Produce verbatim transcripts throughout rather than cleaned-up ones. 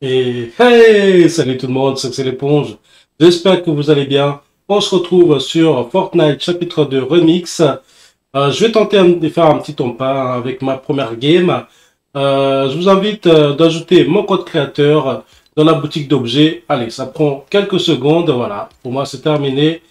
Et hey, salut tout le monde, c'est c'est l'éponge. J'espère que vous allez bien. On se retrouve sur Fortnite chapitre deux Remix. Euh, je vais tenter un- de faire un petit topa avec ma première game. Euh, je vous invite euh, d'ajouter mon code créateur dans la boutique d'objets. Allez, ça prend quelques secondes. Voilà, pour moi c'est terminé.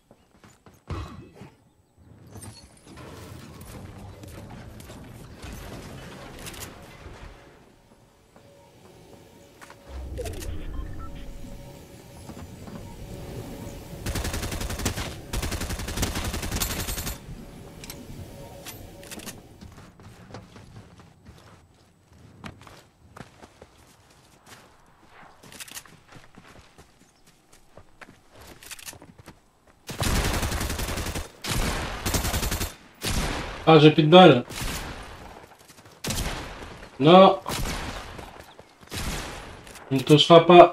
Ah, j'ai plus de balles. Non, il ne touchera pas.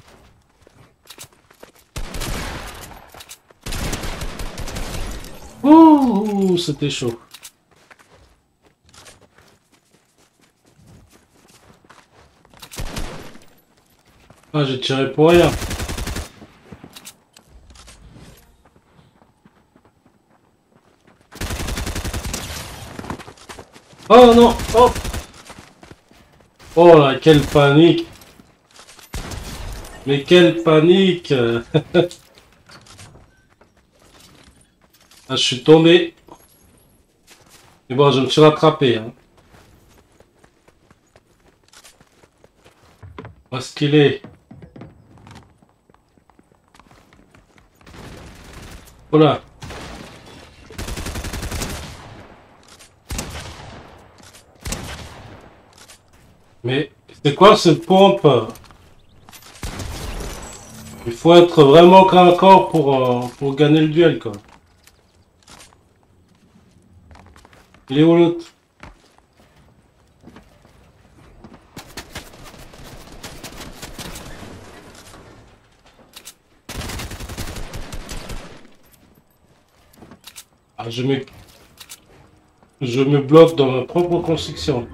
Ouh, c'était chaud. Ah, j'ai tiré pour rien. Oh non, oh, oh là, quelle panique. Mais quelle panique. Ah, je suis tombé. Mais bon, je me suis rattrapé. Hein. Où est-ce qu'il est? Oh là. Mais c'est quoi cette pompe? Il faut être vraiment corps à corps pour, euh, pour gagner le duel, quoi. Il est où l'autre? Ah, je me, je me bloque dans ma propre construction.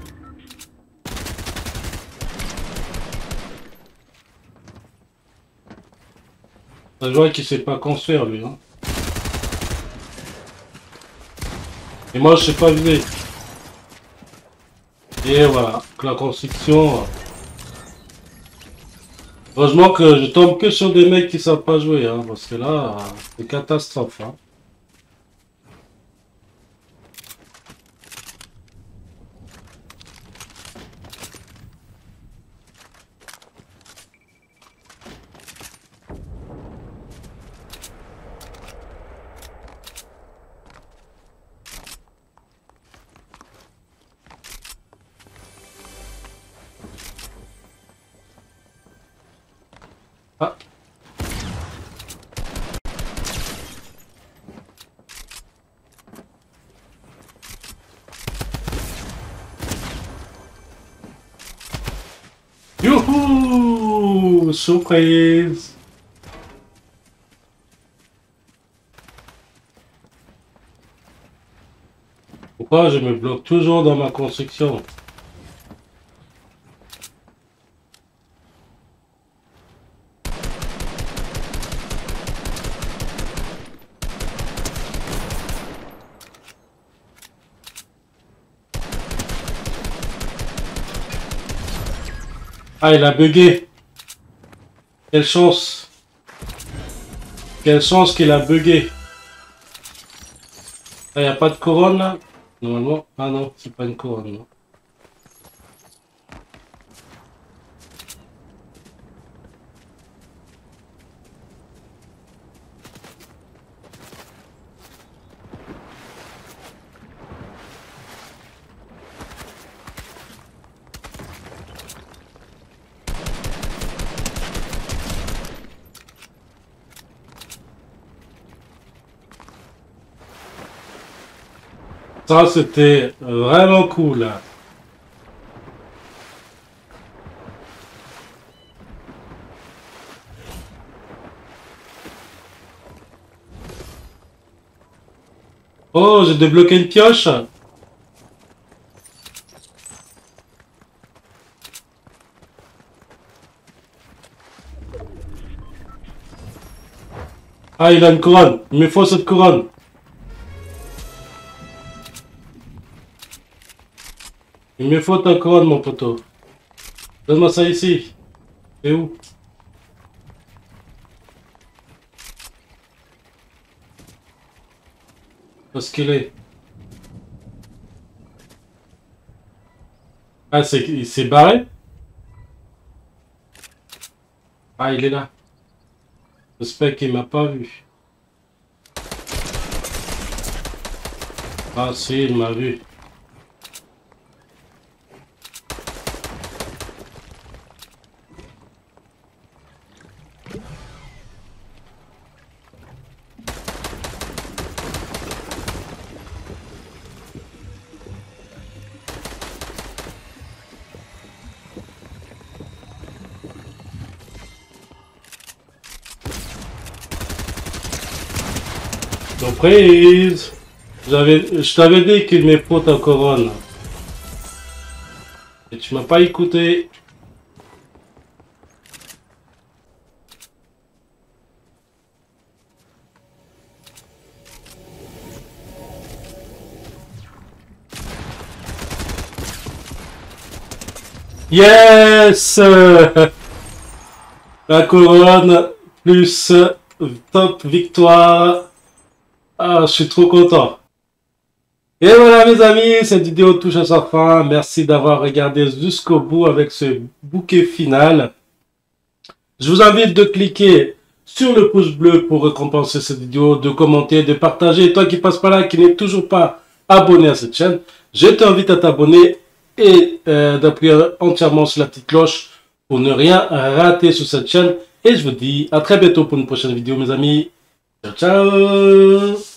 Ça se voit qu'il sait pas construire, lui. Hein. Et moi, je sais pas viser. Et voilà, que la construction... euh, Heureusement que je tombe que sur des mecs qui savent pas jouer, hein, parce que là, euh, c'est catastrophe. Hein. Ah, youhou! Surprise! Pourquoi je me bloque toujours dans ma construction? Ah, il a bugué. Quelle chance. Quelle chance qu'il a bugué. Ah, il n'y a pas de couronne là? Normalement. Ah non, c'est pas une couronne. Non. Ça, c'était vraiment cool. Hein. Oh, j'ai débloqué une pioche. Ah, il a une couronne. Il me faut cette couronne. Il me faut ta couronne, mon poteau. Donne-moi ça ici. C'est où? Où est-ce qu'il est? Ah, c'est, il s'est barré? Ah, il est là. J'espère qu'il m'a pas vu. Ah, si, il m'a vu. Surprise! J'avais, je t'avais dit qu'il me faut ta couronne. Et tu m'as pas écouté. Yes! La couronne plus top victoire. Ah, je suis trop content. Et voilà mes amis, cette vidéo touche à sa fin. Merci d'avoir regardé jusqu'au bout avec ce bouquet final. Je vous invite de cliquer sur le pouce bleu pour récompenser cette vidéo, de commenter, de partager. Et toi qui passe par là, qui n'est toujours pas abonné à cette chaîne, je t'invite à t'abonner et euh, d'appuyer entièrement sur la petite cloche pour ne rien rater sur cette chaîne. Et je vous dis à très bientôt pour une prochaine vidéo mes amis. Ciao ciao.